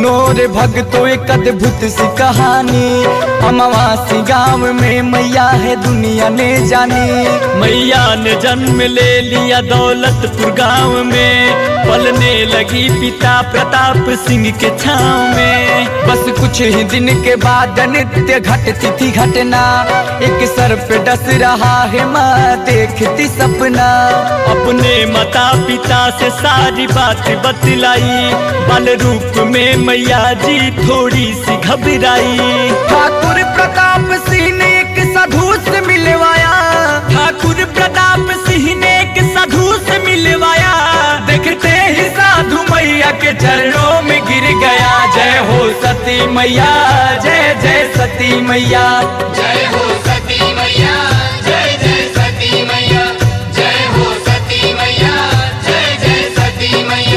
सुनो रे भक्तों एक अद्भुत सी कहानी। अमावासी गांव में मैया है दुनिया ने जानी। मैया ने जन्म ले लिया दौलतपुर गांव में, पलने लगी पिता प्रताप सिंह के छांव में। बस कुछ ही दिन के बाद नित्य घटती थी घटना, एक सर पे डस रहा है माँ देखती सपना। अपने माता पिता से सारी बात बतलाई, बाल रूप में मैया जी थोड़ी सी घबराई। ठाकुर प्रताप सिंह ने एक साधु से मिलवाया, ठाकुर प्रताप सिंह ने एक साधु से मिलवाया। देखते ही साधु मैया के चरणों में गिर गया। जय हो सती मैया, जय जय सती मैया, जय हो सती मैया, जय जय सती मैया, जय हो सती मैया, जय जय सती मैया।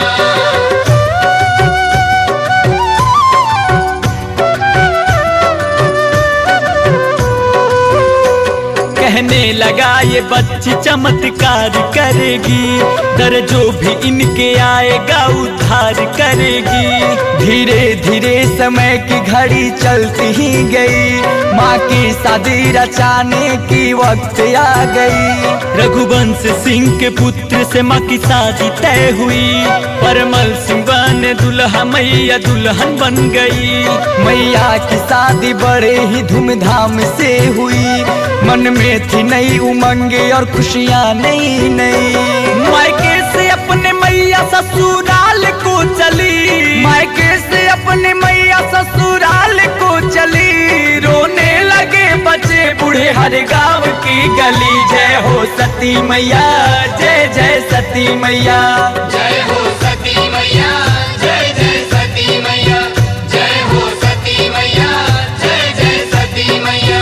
कहने लगा ये बच्ची चमत्कार करेगी, दर जो भी इनके आएगा उद्धार करेगी। धीरे धीरे समय की घड़ी चलती ही गई, माँ की शादी रचाने की वक्त आ गई। रघुवंश सिंह के पुत्र से माँ की शादी तय हुई, परमल सिंह बने दुल्हा मैया दुल्हन बन गई। मैया की शादी बड़े ही धूमधाम से हुई, मन में थी नई उमंगे और खुशियाँ नई नई। मायके से अपने मैया ससुराल को चली, मायके से अपने मैया ससुराल को चली। रोने लगे बच्चे बूढ़े हर गांव की गली। जय हो सती मैया, जय जय सती मैया, जय हो सती मैया, जय जय सती मैया, जय हो सती मैया, जय जय सती मैया।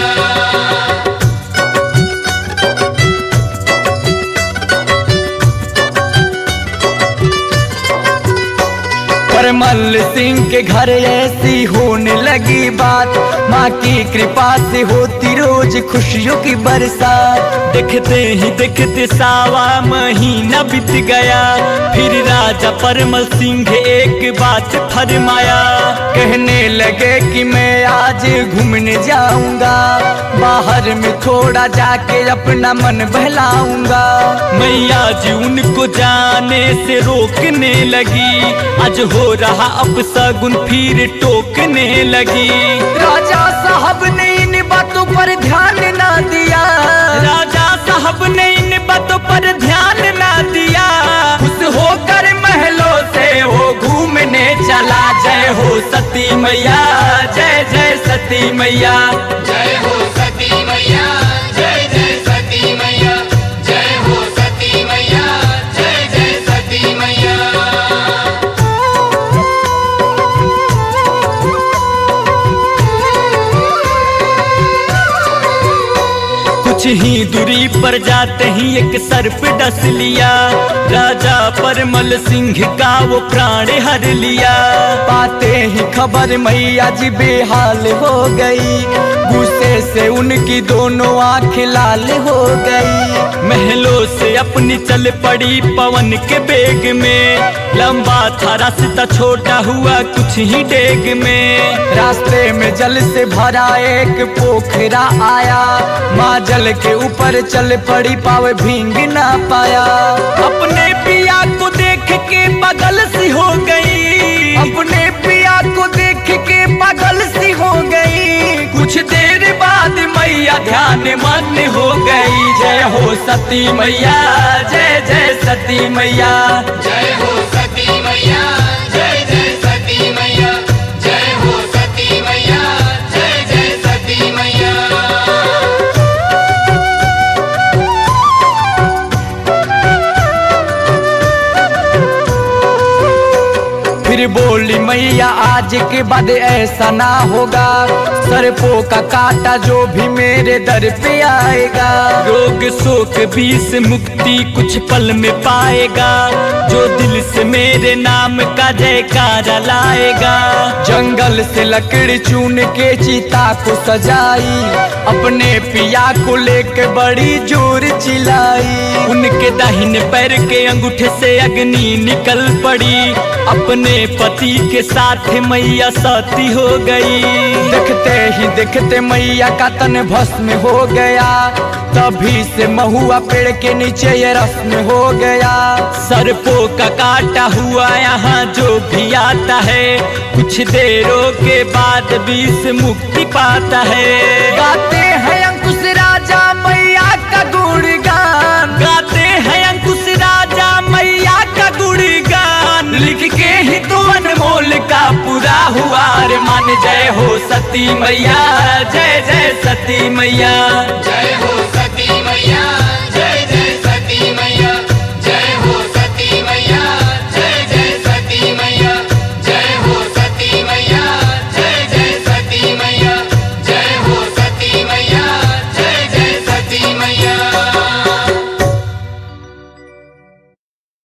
परमल सिंह के घर ऐसी होने लगी बात, माँ की कृपा से होती रोज खुशियों की बरसात। देखते ही देखते सावा महीना बीत गया, फिर राजा परमल सिंह एक बात फरमाया। कहने लगे कि मैं आज घूमने जाऊंगा, बाहर में थोड़ा जाके अपना मन बहलाऊंगा। मैया जी उनको जाने से रोकने लगी, आज हो रहा अब सगुन फिर टोकने लगी। राजा साहब ने इन बातों पर ध्यान ना दिया, राजा साहब ने इन बातों पर ध्यान ना दिया। खुश होकर महलों से वो घूमने चला। जय हो सती मैया, जय जय सती मैया, जय हो सती मैया, जय जय सती मैया, जय हो सती मैया, जय जय सती मैया। कुछ ही दूरी पर जाते ही एक सर्प डस लिया, राजा परमल सिंह का वो प्राण हर लिया। पाते ही खबर मैया जी बेहाल हो गई, गुस्से से उनकी दोनों आंखें लाल हो गई। महलों से अपनी चल पड़ी पवन के बेग में, लंबा था रास्ता छोटा हुआ कुछ ही डेग में। रास्ते में जल से भरा एक पोखरा आया, माँ जल के ऊपर चल पड़ी पाव भींग ना पाया। अपने पिया को देख के पागल सी हो गई, अपने पिया को देख के पागल सी हो गई। कुछ देर बाद मैया ध्यान मग्न हो गई। जय हो सती मैया, जय जय सती मैया, जय हो सती मैया, जय जय सती मैया, जय हो सती मैया, जय जय सती मैया। फिर बोली मैया आज के बाद ऐसा ना होगा, सर्पों का कांटा जो भी मेरे दर पे आएगा। रोग शोक भी से मुक्त मुक्ति कुछ पल में पाएगा, जो दिल से मेरे नाम का जयकारा लाएगा। जंगल से लकड़ी चुन के चिता को सजाई, अपने पिया को लेके बड़ी जोर चिल्लाई। उनके दाहिने पैर के अंगूठे से अग्नि निकल पड़ी, अपने पति के साथ मैया सती हो गई। देखते ही देखते मैया का तन भस्म हो गया, तभी से महुआ पेड़ के नीचे ये रस्म हो गया। सर्पों का काटा हुआ यहाँ जो भी आता है, कुछ देरों के बाद भी से मुक्ति पाता है। गाते हैं अंकुश राजा मैया का गुणगान, गाते हैं अंकुश राजा मैया का गुणगान, लिख के ही तो अनमोल का पूरा हुआ रे मान। जय हो सती मैया, जय जय सती मैया। जय हो सती